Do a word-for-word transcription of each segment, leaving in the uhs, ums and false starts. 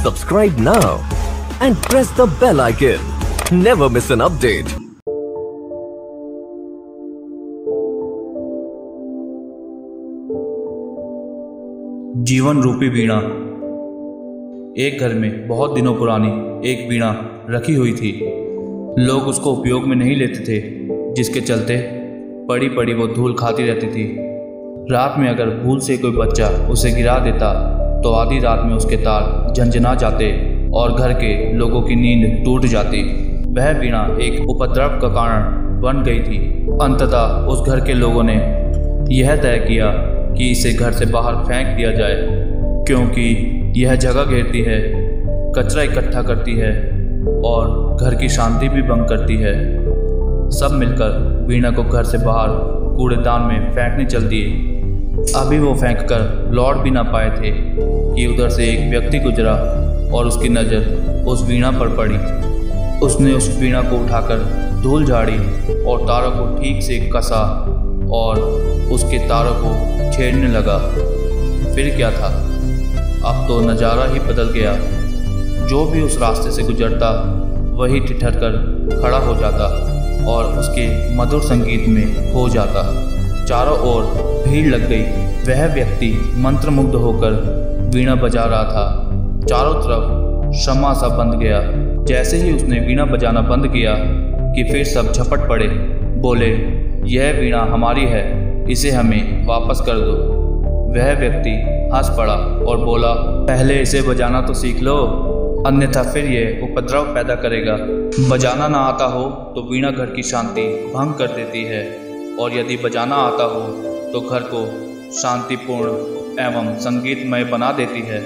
Subscribe now and press the bell icon. Never miss an update. जीवन रूपी वीणा। एक घर में बहुत दिनों पुरानी एक वीणा रखी हुई थी। लोग उसको उपयोग में नहीं लेते थे, जिसके चलते पड़ी पड़ी वो धूल खाती रहती थी। रात में अगर भूल से कोई बच्चा उसे गिरा देता तो आधी रात में उसके तार झंझना जाते और घर के लोगों की नींद टूट जाती। वह वीणा एक उपद्रव का कारण बन गई थी। अंततः उस घर के लोगों ने यह तय किया कि इसे घर से बाहर फेंक दिया जाए, क्योंकि यह जगह घेरती है, कचरा इकट्ठा करती है और घर की शांति भी भंग करती है। सब मिलकर वीणा को घर से बाहर कूड़ेदान में फेंकने चल दिए। अभी वो फेंक कर लौट भी ना पाए थे कि उधर से एक व्यक्ति गुजरा और उसकी नज़र उस वीणा पर पड़ी। उसने उस वीणा को उठाकर धूल झाड़ी और तारों को ठीक से कसा और उसके तारों को छेड़ने लगा। फिर क्या था, अब तो नज़ारा ही बदल गया। जो भी उस रास्ते से गुजरता वही ठिठर कर खड़ा हो जाता और उसके मधुर संगीत में खो जाता। चारों ओर भीड़ लग गई। वह व्यक्ति मंत्रमुग्ध होकर वीणा बजा रहा था। चारों तरफ शम्मा सा बंद गया। जैसे ही उसने वीणा बजाना बंद किया कि फिर सब झपट पड़े, बोले, यह वीणा हमारी है, इसे हमें वापस कर दो। वह व्यक्ति हंस पड़ा और बोला, पहले इसे बजाना तो सीख लो, अन्यथा फिर ये उपद्रव पैदा करेगा। बजाना ना आता हो तो वीणा घर की शांति भंग कर देती है, और यदि बजाना आता हो तो घर को शांतिपूर्ण एवं संगीतमय बना देती है।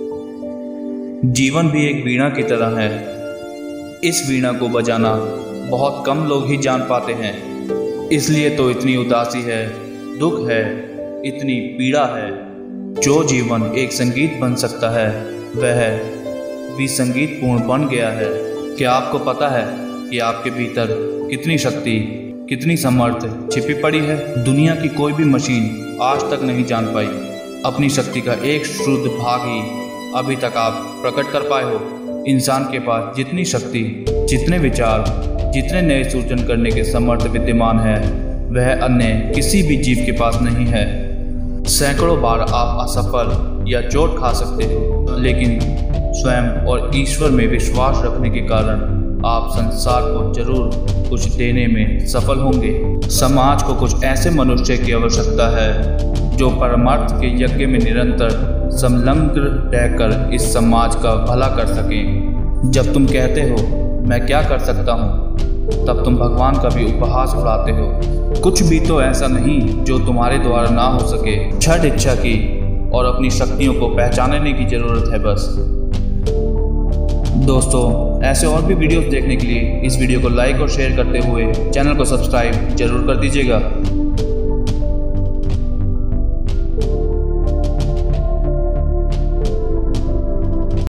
जीवन भी एक वीणा की तरह है। इस वीणा को बजाना बहुत कम लोग ही जान पाते हैं, इसलिए तो इतनी उदासी है, दुख है, इतनी पीड़ा है। जो जीवन एक संगीत बन सकता है वह भी संगीतपूर्ण बन गया है। क्या आपको पता है कि आपके भीतर कितनी शक्ति, कितनी समर्थ छिपी पड़ी है? दुनिया की कोई भी मशीन आज तक नहीं जान पाई। अपनी शक्ति का एक शुद्ध भाग ही अभी तक आप प्रकट कर पाए हो। इंसान के पास जितनी शक्ति, जितने विचार, जितने नए सृजन करने के समर्थ विद्यमान है, वह अन्य किसी भी जीव के पास नहीं है। सैकड़ों बार आप असफल या चोट खा सकते हो, लेकिन स्वयं और ईश्वर में विश्वास रखने के कारण आप संसार को जरूर कुछ देने में सफल होंगे। समाज को कुछ ऐसे मनुष्य की आवश्यकता है जो परमार्थ के यज्ञ में निरंतर संलग्न रहकर इस समाज का भला कर सकें। जब तुम कहते हो मैं क्या कर सकता हूँ, तब तुम भगवान का भी उपहास उड़ाते हो। कुछ भी तो ऐसा नहीं जो तुम्हारे द्वारा ना हो सके। छठ इच्छा की और अपनी शक्तियों को पहचानने की जरूरत है बस। दोस्तों, ऐसे और भी वीडियोस देखने के लिए इस वीडियो को लाइक और शेयर करते हुए चैनल को सब्सक्राइब जरूर कर दीजिएगा।